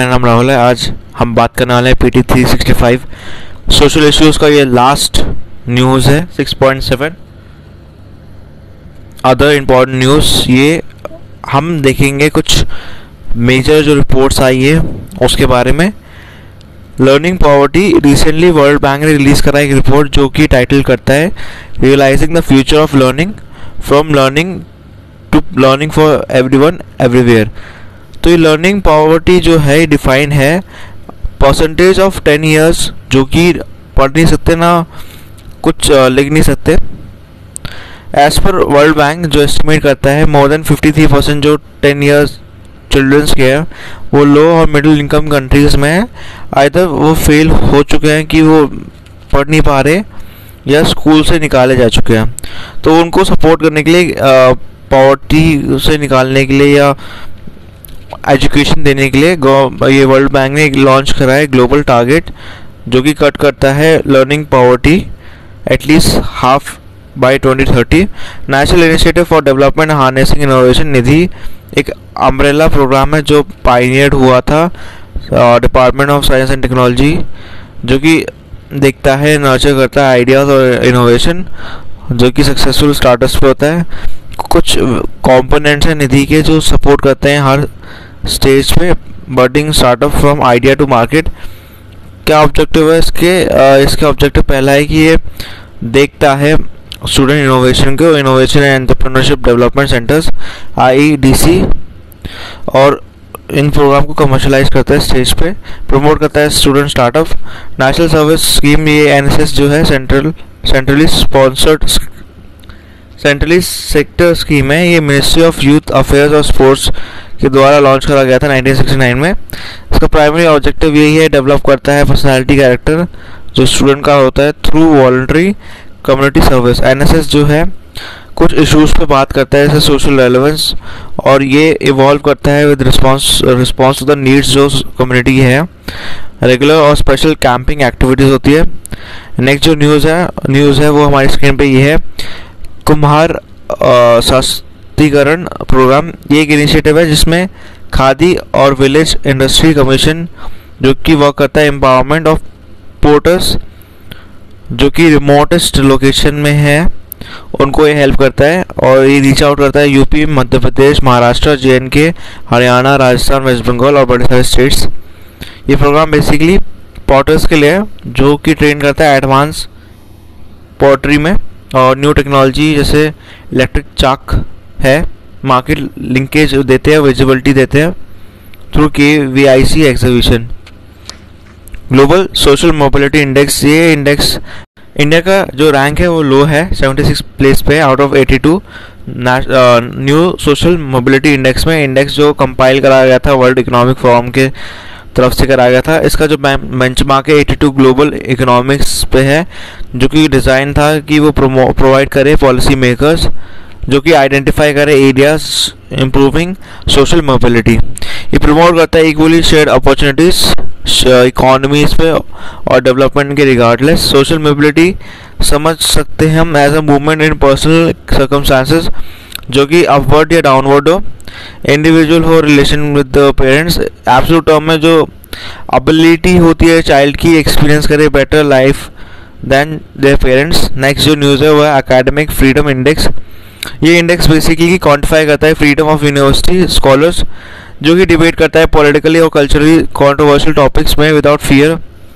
मेरा नाम राहुल है। आज हम बात करने वाले हैं PT 365 सोशल इश्यूज़ का। ये लास्ट न्यूज़ है 6.7 अदर इम्पॉर्टेंट न्यूज़। ये हम देखेंगे कुछ मेजर जो रिपोर्ट्स आई है उसके बारे में। Learning poverty, recently world bank ने रिलीज़ करा एक रिपोर्ट जो कि टाइटल करता है realising the future of learning, from learning to learning for everyone everywhere. तो ये लर्निंग पॉवर्टी जो है डिफाइन है परसेंटेज ऑफ 10 ईयर्स जो कि पढ़ नहीं सकते ना कुछ लिख नहीं सकते। एज पर वर्ल्ड बैंक जो एस्टिमेट करता है मोर देन 53% जो 10 ईयर्स चिल्ड्रंस के हैं वो लो और मिडिल इनकम कंट्रीज़ में है। आइदर वो फेल हो चुके हैं कि वो पढ़ नहीं पा रहे या स्कूल से निकाले जा चुके हैं। तो उनको सपोर्ट करने के लिए पॉवर्टी से निकालने के लिए या एजुकेशन देने के लिए ये वर्ल्ड बैंक ने लॉन्च करा है ग्लोबल टारगेट जो कि कट करता है learning poverty at least half by 2030। National initiative for development harnessing innovation Nidhi एक अम्ब्रेला प्रोग्राम है जो पायनियर हुआ था department of science and technology, जो कि देखता है नर्चर करता है आइडियाज़ और इनोवेशन जो कि सक्सेसफुल स्टार्टअप्स पे होता है। कुछ कंपोनेंट्स हैं निधि के जो सपोर्ट करते हैं हर स्टेज पे budding startup from idea to market. क्या ऑब्जेक्टिव है इसके ऑब्जेक्टिव पहला है कि ये देखता है स्टूडेंट इनोवेशन को, innovation and entrepreneurship development centres IEDC, और इन प्रोग्राम को कमर्शलाइज करता है स्टेज पे, प्रमोट करता है student startup. National service scheme ये NSS जो है centrally sponsored centrally sector scheme है। ये मिनिस्ट्री ऑफ यूथ अफेयर्स और स्पोर्ट्स के द्वारा लॉन्च करा गया था 1969 में। इसका प्राइमरी ऑब्जेक्टिव यही है डेवलप करता है पर्सनालिटी कैरेक्टर जो स्टूडेंट का होता है through voluntary community service. NSS जो है कुछ इश्यूज़ पे बात करता है जैसे सोशल रेलेवेंस, और ये इवॉल्व करता है with response to the needs जो कम्युनिटी है। रेगुलर और स्पेशल कैंपिंग एक्टिविटीज़ होती है। नेक्स्ट जो न्यूज़ है वो हमारी स्क्रीन पे ये है कुम्हार सशक्तिकरण प्रोग्राम। ये एक इनिशिएटिव है जिसमें खादी और विलेज इंडस्ट्री कमीशन जो कि वर्क करता है एम्पावरमेंट ऑफ पोर्टर्स जो कि रिमोटेस्ट लोकेशन में है, उनको ये हेल्प करता है। और ये रीच आउट करता है UP, Madhya Pradesh, Maharashtra, JNK, Haryana, Rajasthan, west Bengal और बड़े सारे स्टेट्स। ये प्रोग्राम बेसिकली पॉटर्स के लिए है जो कि ट्रेन करता है एडवांस पॉटरी में और न्यू टेक्नोलॉजी जैसे इलेक्ट्रिक चाक है। मार्केट लिंकेज देते हैं, विजिबिलिटी देते हैं through KVIC exhibition. Global social mobility index, ये इंडेक्स इंडिया का जो रैंक है वो लो है, 76 प्लेस पे out of 82 new social mobility index में। इंडेक्स जो कंपाइल कराया गया था वर्ल्ड इकोनॉमिक फोरम के तरफ से कराया गया था। इसका जो बेंचमार्क है 82 ग्लोबल इकोनॉमिक्स पे है जो कि डिज़ाइन था कि वो प्रोवाइड करे पॉलिसी मेकर्स जो कि आइडेंटिफाई करे एरियाज इम्प्रूविंग सोशल मोबिलिटी। ये प्रमोट करता है इक्वली शेयर्ड अपॉर्चुनिटीज़ इकोनॉमीज पे और डेवलपमेंट के रिगार्डलेस। सोशल मोबिलिटी समझ सकते हैं हम as a movement in personal circumstances जो कि अपवर्ड या डाउनवर्ड हो, इंडिविजुअल हो, relation with the parents. Absolute term में जो एबिलिटी होती है चाइल्ड की एक्सपीरियंस करे better life than their parents. Next जो न्यूज़ है वो है एकेडमिक फ्रीडम इंडेक्स। ये इंडेक्स बेसिकली क्वांटिफाई करता है फ्रीडम ऑफ यूनिवर्सिटी स्कॉलर्स जो कि डिबेट करता है पॉलिटिकली और कल्चरली कंट्रोवर्शियल टॉपिक्स में विदाउट फियर।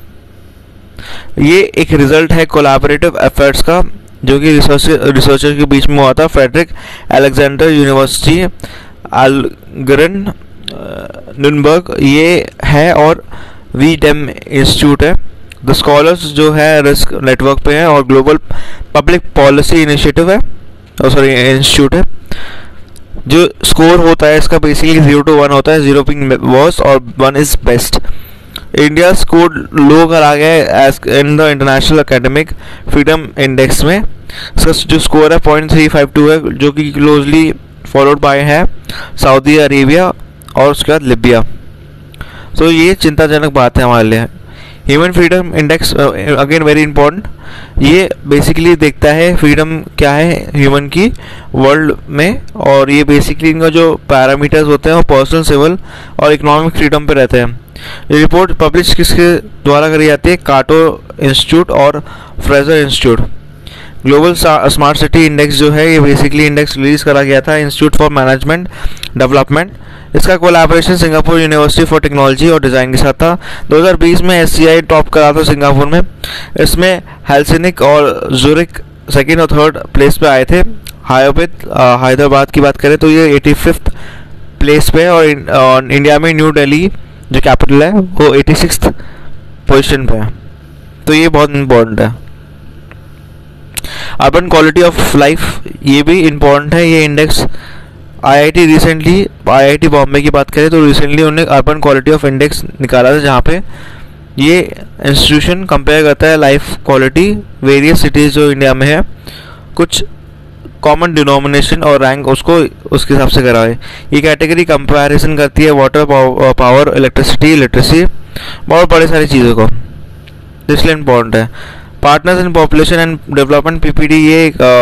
ये एक रिजल्ट है कोलैबोरेटिव एफर्ट्स का जो कि रिसर्चर के बीच में हुआ था। Friedrich Alexander university Erlangen Nuremberg ये है और VDEM इंस्टीट्यूट है। द स्कॉलर्स जो है रिस्क नेटवर्क पे है और ग्लोबल पब्लिक पॉलिसी इनिशिएटिव है इंस्टीट्यूट है। जो स्कोर होता है इसका बेसिकली 0 to 1 होता है, 0 being worst और 1 is best। India score low करा गया है as in the international academic freedom index में। इसका जो स्कोर है 0.352 है जो कि क्लोजली फॉलोड बाय है सऊदी अरेबिया और उसके बाद लिबिया। तो ये चिंताजनक बात है हमारे लिए। Human freedom index again very important, ये बेसिकली देखता है फ्रीडम क्या है ह्यूमन की वर्ल्ड में, और ये बेसिकली इनका जो पैरामीटर्स होते हैं वो पर्सनल, सिविल और इकोनॉमिक फ्रीडम पे रहते हैं। ये रिपोर्ट पब्लिश किसके द्वारा करी जाती है? काटो इंस्टीट्यूट और Fraser institute. Global smart city index जो है ये बेसिकली इंडेक्स रिलीज करा गया था इंस्टीट्यूट फॉर मैनेजमेंट डेवलपमेंट। इसका collaboration Singapore university for technology और डिज़ाइन के साथ था। 2020 में SCI टॉप करा था सिंगापुर में। इसमें हेल्सिंकी और ज़ुरिक सेकेंड और थर्ड प्लेस पे आए थे। हैदराबाद की बात करें तो ये 85th प्लेस पे, और इंडिया में न्यू दिल्ली जो कैपिटल है वो 86th पोजीशन पे है। तो ये बहुत इम्पोर्टेंट है। अर्बन क्वालिटी ऑफ लाइफ ये भी इम्पोर्टेंट है। ये इंडेक्स IIT बॉम्बे की बात करें तो रिसेंटली उन्होंने अर्बन क्वालिटी ऑफ इंडेक्स निकाला था, जहाँ पे ये इंस्टीट्यूशन कंपेयर करता है लाइफ क्वालिटी वेरियस सिटीज़ जो इंडिया में है, कुछ कॉमन डिनोमिनेशन और रैंक उसको उसके हिसाब से करा है। ये कैटेगरी कंपैरिजन करती है वाटर, पावर, इलेक्ट्रिसिटी, लिटरेसी, बहुत बड़ी सारी चीज़ों को, इसलिए इम्पोर्टेंट है। Partners in population and development PPD ये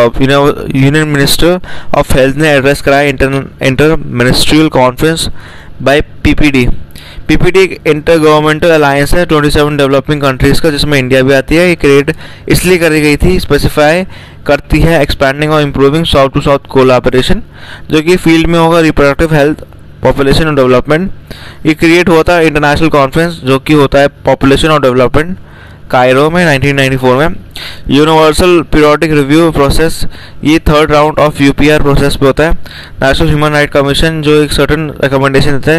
यूनियन मिनिस्टर ऑफ हेल्थ ने एड्रेस कराया inter ministerial conference by PPD। PPD एक इंटर गवर्नमेंटल अलायंस है 27 डेवलपिंग कंट्रीज़ का, जिसमें इंडिया भी आती है। ये क्रिएट इसलिए करी गई थी, स्पेसिफाई करती है एक्सपैंडिंग और improving south to south collaboration, जो कि फील्ड में होगा रिप्रोडक्टिव हेल्थ, पॉपुलेशन और डेवलपमेंट। ये क्रिएट हुआ था इंटरनेशनल कॉन्फ्रेंस जो कि होता है पॉपुलेशन और डेवलपमेंट कायरो में 1994 में। यूनिवर्सल पीरियोडिक रिव्यू प्रोसेस ये third round of UPR process पे होता है। नेशनल ह्यूमन राइट कमीशन जो एक सर्टन रिकमेंडेशन देता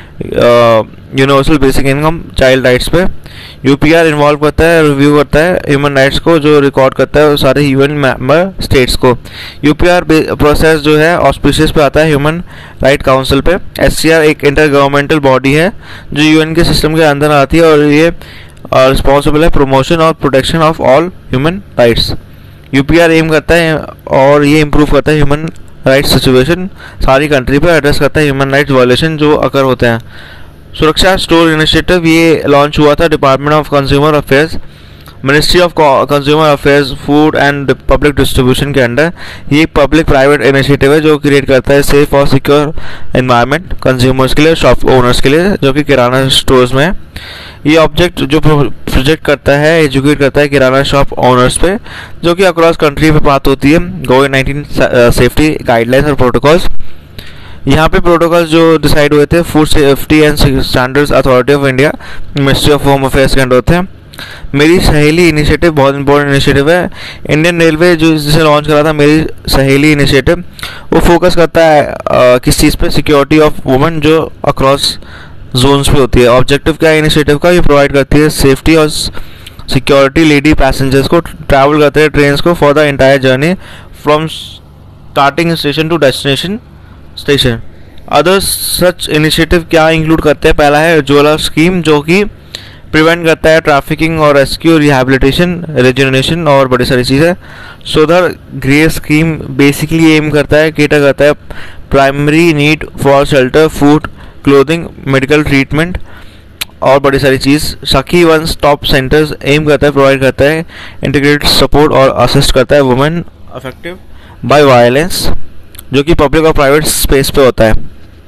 है universal basic income, child rights पे। UPR इन्वॉल्व करता है, रिव्यू करता है ह्यूमन राइट्स को, जो रिकॉर्ड करता है सारे यूएन मेंबर स्टेट्स को। UPR प्रोसेस जो है ऑस्पिशियस पे आता है ह्यूमन राइट काउंसिल पे। SCR एक इंटर गवर्नमेंटल बॉडी है जो UN के सिस्टम के अंदर आती है, और ये रिस्पॉन्सिबल है प्रमोशन और protection of all human rights. UPR aim करता है और ये इम्प्रूव करता है ह्यूमन राइट्स सिचुएशन सारी कंट्री पे, एड्रेस करता है ह्यूमन राइट्स वायलेशन जो अकर होते हैं। सुरक्षा स्टोर इनिशिएटिव ये लॉन्च हुआ था department of consumer affairs, ministry of consumer affairs, food and public distribution के अंडर। ये पब्लिक प्राइवेट इनिशिएटिव है जो क्रिएट करता है सेफ और सिक्योर एनवायरनमेंट कंज्यूमर्स के लिए, शॉप ओनर्स के लिए जो कि किराना स्टोर्स में है। ये ऑब्जेक्ट जो प्रोजेक्ट करता है, एजुकेट करता है किराना शॉप ओनर्स पे, जो कि अक्रॉस कंट्री पे बात होती है कोविड-19 सेफ्टी गाइडलाइंस और प्रोटोकॉल्स। यहाँ पे प्रोटोकॉल्स जो डिसाइड हुए थे food safety and standards authority of India, ministry of home affairs के अंडर होते हैं। मेरी सहेली इनिशिएटिव बहुत इंपॉर्टेंट इनिशिएटिव है। इंडियन रेलवे जो जिसे लॉन्च करा था मेरी सहेली इनिशिएटिव, वो फोकस करता है किस चीज़ पे? सिक्योरिटी ऑफ वुमेन जो अक्रॉस जोन्स पे होती है। ऑब्जेक्टिव क्या है इनिशिएटिव का? ये प्रोवाइड करती है सेफ्टी और सिक्योरिटी लेडी पैसेंजर्स को ट्रैवल करते हैं ट्रेन को for the entire journey from starting station to destination station. Other such initiative क्या इंक्लूड करते हैं? पहला है ज्वेलर स्कीम जो कि प्रिवेंट करता है ट्रैफिकिंग और रेस्क्यू, रिहैबिलिटेशन, रिजुनेशन और बड़ी सारी चीज़ें। Swadhar Greh scheme basically aim करता है, केटर करता है primary need for shelter, food, clothing, medical treatment और बड़ी सारी चीज़। सखी वन स्टॉप सेंटर्स एम करता है, प्रोवाइड करता है इंटीग्रेटेड सपोर्ट और असिस्ट करता है वुमेन अफेक्टिव बाय वायलेंस जो कि पब्लिक और प्राइवेट स्पेस पे होता है।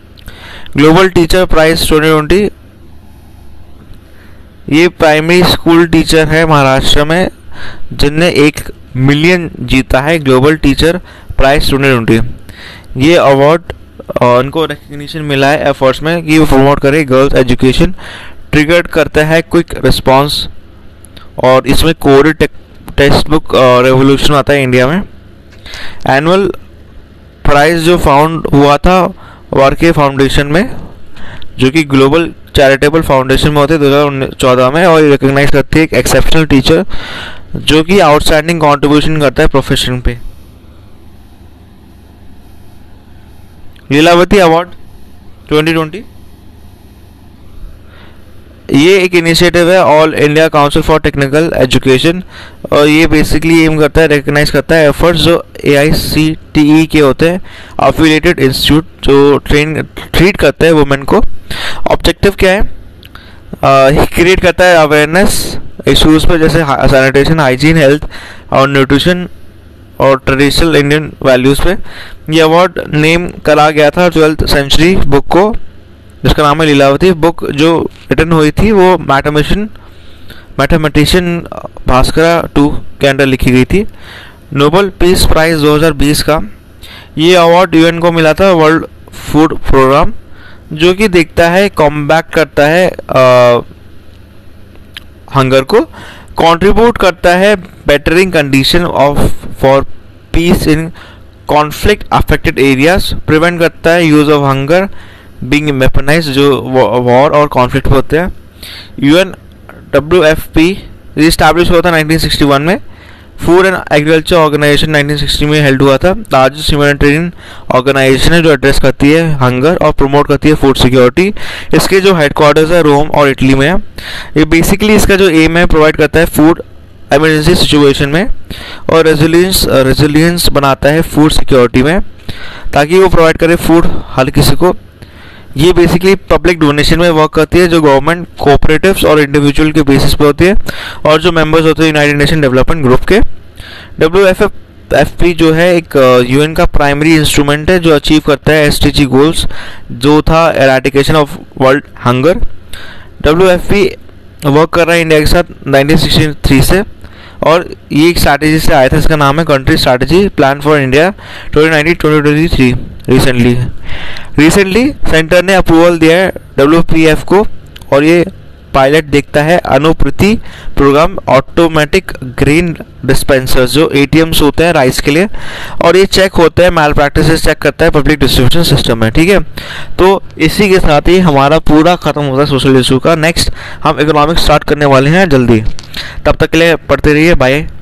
ग्लोबल टीचर प्राइज 2020 ये प्राइमरी स्कूल टीचर है महाराष्ट्र में जिनने 1 मिलियन जीता है ग्लोबल टीचर प्राइज 2020। ये अवार्ड उनको रिकग्निशन मिला है एफर्ट्स में कि वो प्रमोट करे गर्ल्स एजुकेशन, ट्रिगर्ड करता है क्विक रिस्पांस, और इसमें कोडेड टेक्स्ट बुक रेवोल्यूशन आता है इंडिया में। एनुअल प्राइज जो फाउंड हुआ था वार्के फाउंडेशन में जो कि ग्लोबल चैरिटेबल फाउंडेशन में होते हैं 2014 में, और रिकग्नाइज करती है एक एक्सेप्शनल टीचर जो कि आउटस्टैंडिंग कंट्रीब्यूशन करता है प्रोफेशन पे। लीलावती अवार्ड 2020 ये एक इनिशिएटिव है all India council for technical education, और ये बेसिकली एम करता है रिकग्नाइज करता है एफर्ट्स जो AICTE के होते हैं अफिलिएटेड इंस्टीट्यूट जो ट्रीट करते हैं वुमेन को। ऑब्जेक्टिव क्या है? क्रिएट करता है अवेयरनेस इश्यूज़ पे, जैसे सैनिटेशन, हाइजीन, हेल्थ और न्यूट्रिशन और ट्रेडिशनल इंडियन वैल्यूज़ पे। ये अवार्ड नेम करा गया था 12th सेंचुरी बुक को, जिसका नाम है लीलावती। बुक जो रिटर्न हुई थी वो मैथमेटिशियन भास्कर टू के अंडर लिखी गई थी। नोबेल पीस प्राइज़ 2020 का ये अवार्ड यूएन को मिला था, वर्ल्ड फूड प्रोग्राम, जो कि देखता है, कॉम्बैट करता है हंगर को, कंट्रीब्यूट करता है bettering condition of for peace in conflict affected areas, prevent करता है use of hunger being weaponized जो वॉर और कॉन्फ्लिक्ट होते हैं। यूएन WFP रिस्टैब्लिश हुआ था 1961 में। फूड एंड एग्रीकल्चर ऑर्गेनाइजेशन 1960 में हेल्ड हुआ था। लार्जेस्ट ह्यूमैनिटेरियन ऑर्गेनाइजेशन है जो एड्रेस करती है हंगर और प्रमोट करती है फूड सिक्योरिटी। इसके जो हेडक्वार्टर्स है रोम और इटली में है। ये बेसिकली इसका जो एम है प्रोवाइड करता है फूड इमरजेंसी सिचुएशन में और रेजिलियंस बनाता है फूड सिक्योरिटी में, ताकि वो प्रोवाइड करे फूड हर किसी को। ये बेसिकली पब्लिक डोनेशन में वर्क करती है, जो गवर्नमेंट, कोऑपरेटिव्स और इंडिविजुअल के बेसिस पे होती है, और जो मेंबर्स होते हैं यूनाइटेड नेशन डेवलपमेंट ग्रुप के। WFP जो है एक यूएन का प्राइमरी इंस्ट्रूमेंट है जो अचीव करता है SDG गोल्स, जो था eradication of world hunger. WFP work कर रहा है इंडिया के साथ 1963 से, और ये एक स्ट्रैटेजी से आया था, इसका नाम है country strategy plan for India 2019-2023। Recently centre ने अप्रूवल दिया है WPF को, और ये पायलट देखता है अनुप्रति प्रोग्राम ऑटोमेटिक ग्रेन डिस्पेंसर्स, जो ATMs होते हैं राइस के लिए, और ये चेक होता है मैल प्रैक्टिसेस चेक करता है पब्लिक डिस्ट्रीब्यूशन सिस्टम में। ठीक है, तो इसी के साथ ही हमारा पूरा खत्म होता है सोशल इशू का। नेक्स्ट हम इकोनॉमिक्स स्टार्ट करने वाले हैं जल्दी, तब तक के लिए पढ़ते रहिए। बाय।